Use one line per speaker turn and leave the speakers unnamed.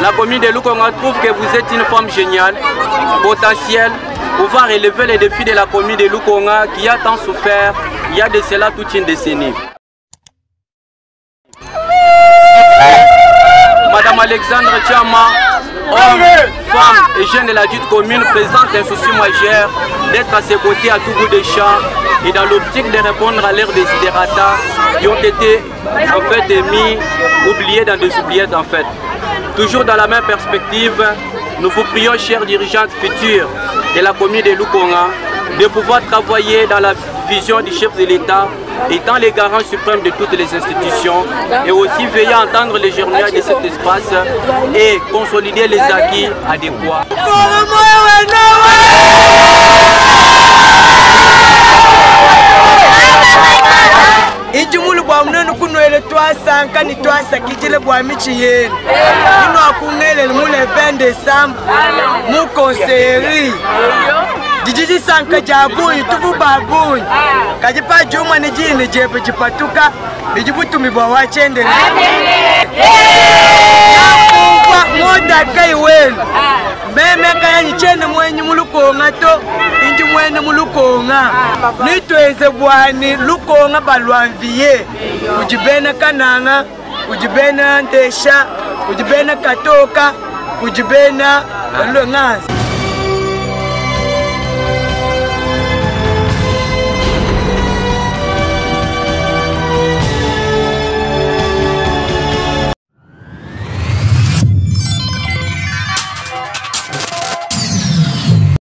La commune de Lukonga trouve que vous êtes une femme géniale, potentielle, pouvant relever les défis de la commune de Lukonga qui a tant souffert il y a de cela toute une décennie. Madame Alexandre Tchama, homme, femme et jeune de la dite commune, présente un souci majeur d'être à ses côtés à tout bout des champs et dans l'optique de répondre à leurs desiderata qui ont été en fait mis, oubliés dans des oubliettes en fait. Toujours dans la même perspective, nous vous prions, chers dirigeantes futures de la commune de Lukonga, de pouvoir travailler dans la vision du chef de l'État, étant les garants suprêmes de toutes les institutions, et aussi veiller à entendre les germinaires de cet espace et consolider les acquis adéquats.
Ijumulu bwa mnono kunwele twasanka ni twasakijile bwa michi yenu. Ino akungele mule 20 Desemba mu konseri. Dijiji sanka jabunyi tubu babunyi. Kajipa juma ni jini jebe jipatuka. Bijibutu mibwa wachende. Yakungwa moda kai wenu. Meme kaya nyichende mwenye mulukonga to. Inji mwene mulukonga. Nitweze bwani Lukonga balwanviye. Kujibena Kananga, kujibena Ndesha, kujibena Katoka, kujibena Longazi.